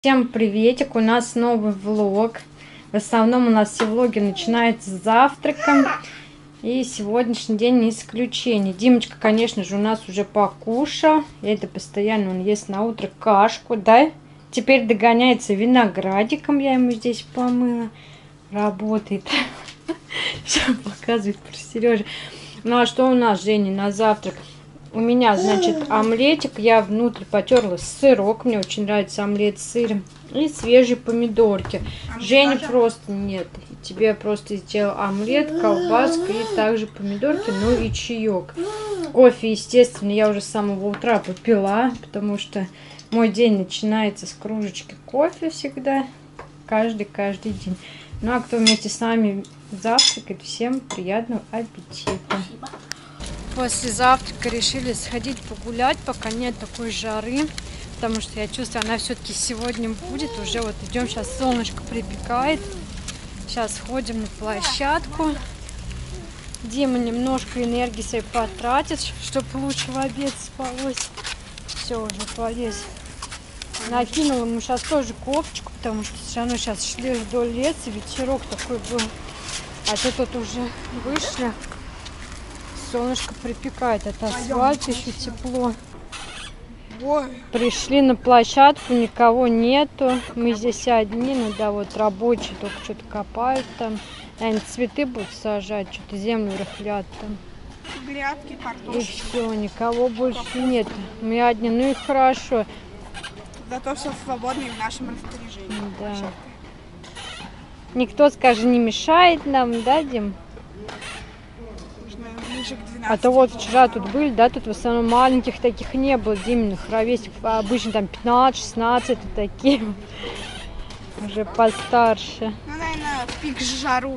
Всем приветик, у нас новый влог. В основном у нас все влоги начинаются с завтраком. И сегодняшний день не исключение. Димочка, конечно же, у нас уже покушал. И это постоянно он ест на утро кашку, да? Теперь догоняется виноградиком. Я ему здесь помыла. Работает. Сейчас показывает про Сережу. Ну а что у нас, Женя, на завтрак? У меня, значит, омлетик. Я внутрь потерла сырок. Мне очень нравится омлет с сыром. И свежие помидорки. Жене просто нет. Тебе просто сделал омлет, колбаска и также помидорки, ну и чаек. Кофе, естественно, я уже с самого утра попила, потому что мой день начинается с кружечки кофе всегда. Каждый день. Ну а кто вместе с нами завтракает, всем приятного аппетита. После завтрака решили сходить погулять, пока нет такой жары, потому что я чувствую, она все-таки сегодня будет. Уже вот идем, сейчас солнышко припекает. Сейчас ходим на площадку. Дима немножко энергии своей потратит, чтобы лучше в обед спалось. Все, уже полез. Накинула ему сейчас тоже кофточку, потому что все равно сейчас шли вдоль леса, ветерок такой был. А тут уже вышли. Солнышко припекает, от асфальта еще тепло. Пришли на площадку, никого нету. Мы здесь одни, ну да, вот рабочие только что-то копают там. Они цветы будут сажать, что-то землю рыхлят там. Грядки, картошки. И все, никого больше нет. Мы одни, ну и хорошо. Зато все свободно и в нашем распоряжении. Да. Никто, скажи, не мешает нам, да, Дим? А то вот вчера тут были, да, тут в основном маленьких таких не было, Диминых ровесников, обычно там 15-16 такие, уже постарше. Ну, наверное, пик жары.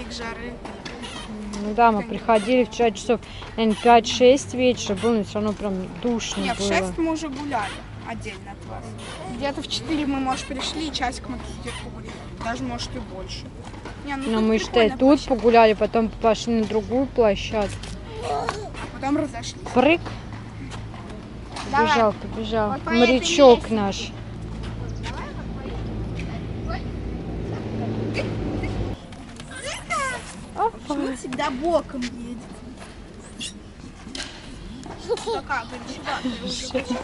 Ну да, мы приходили вчера часов, наверное, 5-6 вечера было, но все равно прям душно Нет, было. в 6 мы уже гуляли отдельно от вас. Где-то в 4 мы, может, пришли, и часик мы тут погуляли. Даже, может, и больше. Не, ну мы, считай, тут погуляли, потом пошли на другую площадку. А потом разошлись. Прыг. Побежал, побежал. Вот морячок наш. Почему всегда боком едет? Такая горячеватая уже.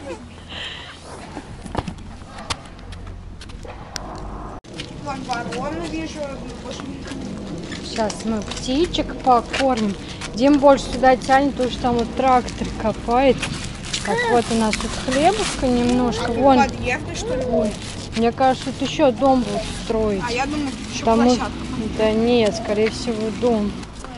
Вон ворону вижу. Сейчас мы птичек покормим. Дим больше сюда тянет, потому что там вот трактор копает. Так, вот у нас тут хлебушка немножко. Вон. Подъехали, что ли? Ой, мне кажется, тут еще дом будут строить. А я думаю, еще там площадка. Да нет, скорее всего, дом.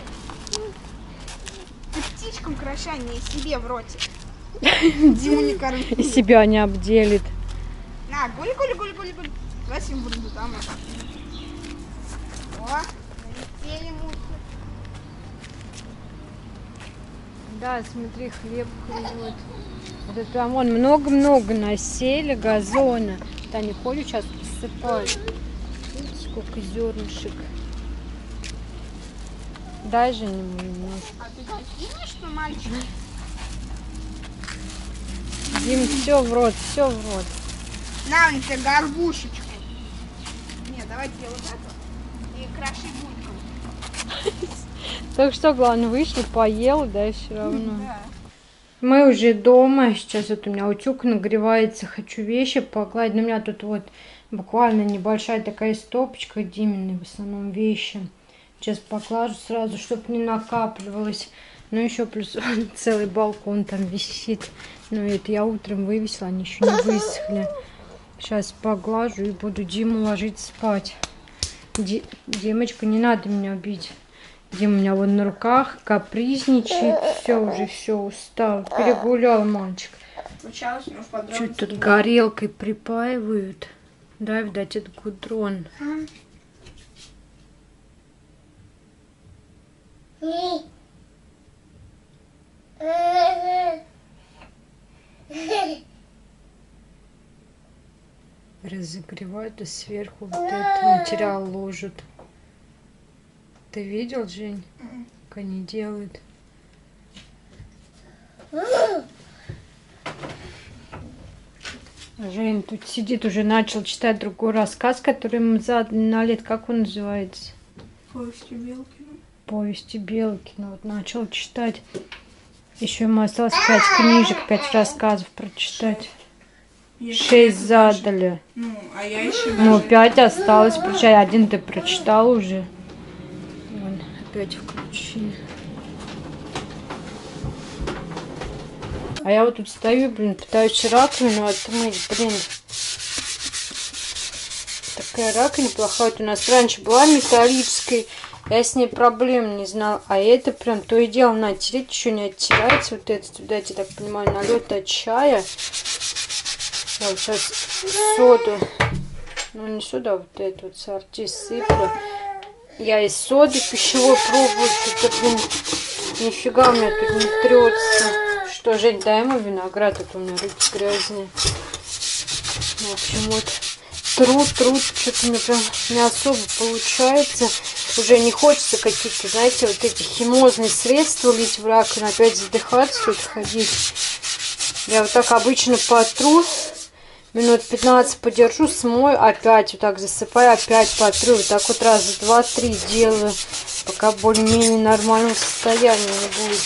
Ты птичкам краща, не себе в роте. Диму не корми. И себя не обделит. На, гуль. Давай с ним буду там. О, налетели мухи. Да, смотри, хлеб клюет. Вот это там вон много-много насели газона. Да, не ходят, сейчас посыпают. Видите, сколько зернышек. Дай же ему немножко. А ты видишь, что мальчик? Дим, все в рот, все в рот. На, у тебя горбушечку. Не, давайте я вот это. И кроши бульком. Так что, главное, вышли, поел, да, все равно. Да. Мы уже дома. Сейчас вот у меня утюг нагревается. Хочу вещи погладить. Но у меня тут вот буквально небольшая такая стопочка Димины, в основном вещи. Сейчас поглажу сразу, чтобы не накапливалось. Ну, еще плюс целый балкон там висит. Ну, это я утром вывесила, они еще не высохли. Сейчас поглажу и буду Диму ложить спать. Димочка, не надо меня бить. Дима у меня вот на руках капризничает. Все, устал. Перегулял мальчик. Чуть тут горелкой припаивают. Да, видать, это гудрон. Разогревают и сверху вот этот материал ложат. Ты видел, Жень, как они делают? Жень тут сидит, уже начал читать другой рассказ, который ему задали на лет. Как он называется? Повести Белкина. Повести Белкина. Вот начал читать. Еще ему осталось 5 книжек, 5 рассказов прочитать. 6 задали. Ну, а я еще Ну, 5 осталось прочитать. 1 ты прочитал уже. Вон, опять включи. А я вот тут стою, блин, пытаюсь раковину отмыть, блин. Такая раковина плохая. Вот у нас раньше была металлическая, я с ней проблем не знала. А это прям то и дело натереть, еще не оттирается. Вот это туда, я так понимаю, налет от чая. Я вот сейчас соду, ну не соду, а вот эту вот сорти сыплю. Я из соды пищевой пробую, что-то, блин, нифига у меня тут не трется. Что, Жень, дай ему виноград, это у меня руки грязные. В общем, вот труд, что-то мне прям не особо получается. Уже не хочется какие-то, знаете, вот эти химозные средства лить в раковину, опять задыхаться тут ходить. Я вот так обычно потру, минут 15 подержу, смою, опять вот так засыпаю, опять потру. Вот так вот раза 2-3 делаю, пока более-менее нормального состояния не будет.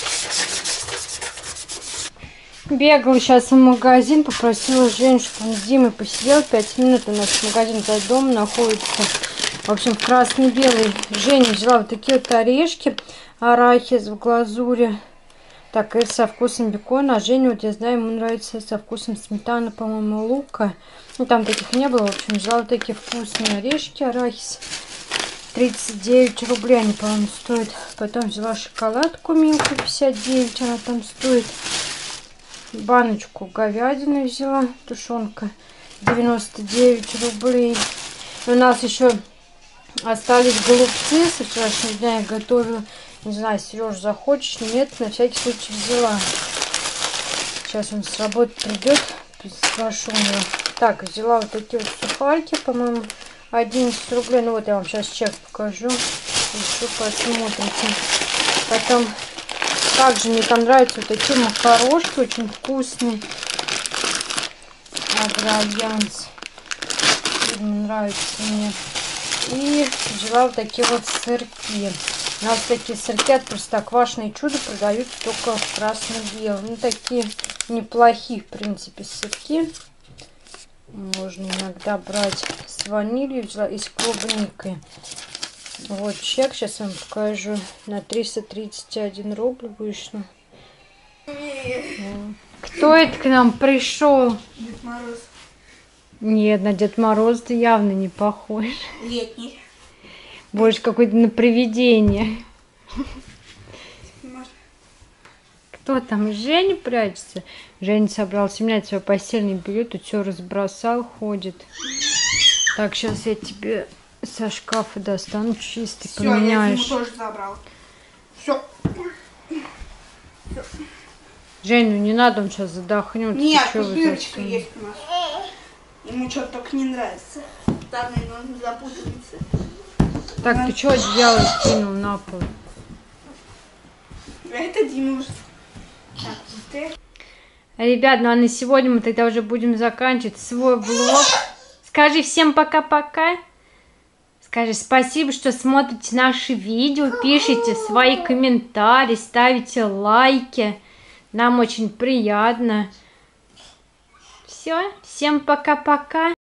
Бегала сейчас в магазин, попросила Женю, чтобы он с Димой посидел 5 минут. У нас магазин за домом находится. В общем, в красно-белый. Женя взяла вот такие вот орешки, арахис в глазури. Так, это со вкусом бекона. А Женя, вот я знаю, ему нравится со вкусом сметаны, по-моему, лука. Ну, там таких не было. В общем, взяла вот такие вкусные орешки, арахис. 39 рублей они, по-моему, стоят. Потом взяла шоколадку милку, 59 она там стоит. Баночку говядины взяла, тушенка, 99 рублей. И у нас еще остались голубцы со вчерашнего дня, я готовила. Не знаю, Сереж, захочешь, нет, на всякий случай взяла. Сейчас он с работы придет, спрошу у него. Так, взяла вот такие вот сухарики, по-моему, 11 рублей. Ну вот я вам сейчас чек покажу, еще посмотрите. Потом также мне там нравятся вот такие макарошки, очень вкусные. Агроальянс. Нравится мне. И взяла вот такие вот сырки. У нас такие сырки от Простоквашино чудо продаются только в красно-белом. Ну, такие неплохие, в принципе, сырки. Можно иногда брать с ванилью, взяла и с клубникой. Вот чек, сейчас вам покажу. На 331 рубль вышло. Кто это к нам пришел? Дед Мороз. Нет, на Дед Мороз ты явно не похож. Летний. Больше какое-то на привидение. Кто там? Женя прячется? Женя собрался менять свое постельное белье, тут все разбросал, ходит. Так, сейчас я тебе со шкафа достану чистый, поменяешь. Я тоже забрал. Все. Жень, ну не надо, он сейчас задохнется. Нет, тут дырочка есть у нас. Ему что-то только не нравится. Там, наверное, он запутывается. Так, ты что одеяло скинул на пол? Это Дима уже. Так, ты. Ребят, ну а на сегодня мы тогда уже будем заканчивать свой влог. Скажи всем пока-пока. Скажи спасибо, что смотрите наши видео, пишите свои комментарии, ставите лайки. Нам очень приятно. Все, всем пока-пока.